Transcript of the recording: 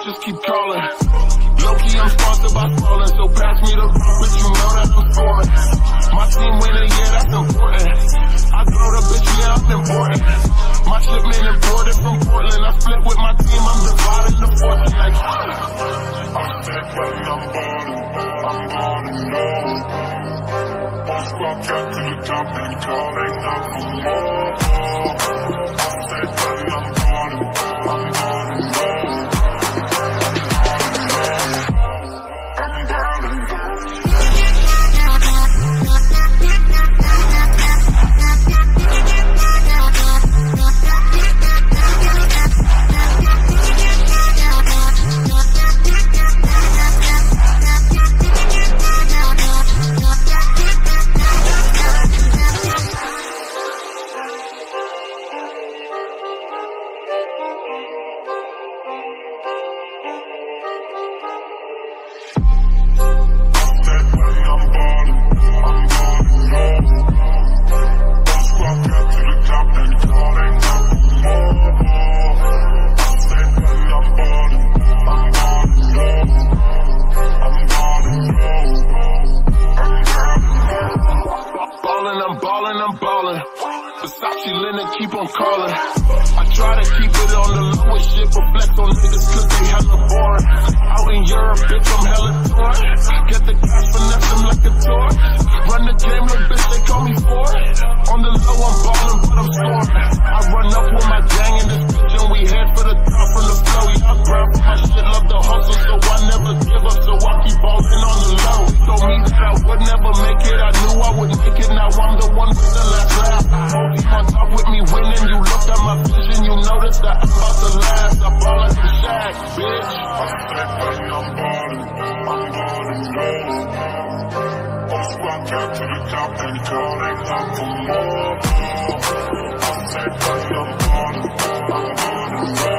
bitches keep calling. Low-key, I'm sponsored by Fallen, so pass me the rock, but you know that I'm scoring. My team winning, yeah, that's important. I grow the bitch, yeah, I'm important. My shipment imported from Portland. I split with my team, I'm dividing the fortune like I'm set when I'm ballin', low. All squad got to the top and calling out for more. I'm set when I'm ballin', low. I'm ballin'. Versace linen keep on calling. I try to keep it on the low and shit, but flex on niggas cause they hella boring. Out in Europe, bitch, I'm hella torn. Get the cash, finesse them like a tour. Run the game, little bitch, they call me for it. On the low, I'm ballin', but I'm scoring. I run up with my gang in this bitch and we head for the top from the flow. Yeah, I grab for my shit, love the hustle, so I never give up, so I keep ballin' on the low. Told me that I would never make it, I knew I would make it, now I'm the one with the last laugh. Keep on top with me winning, you look at my vision, you notice that I'm about to last. I ball like a shag, bitch. I said when I'm ballin', low. All squad got to the top and calling out for more. I said when I'm ballin', low.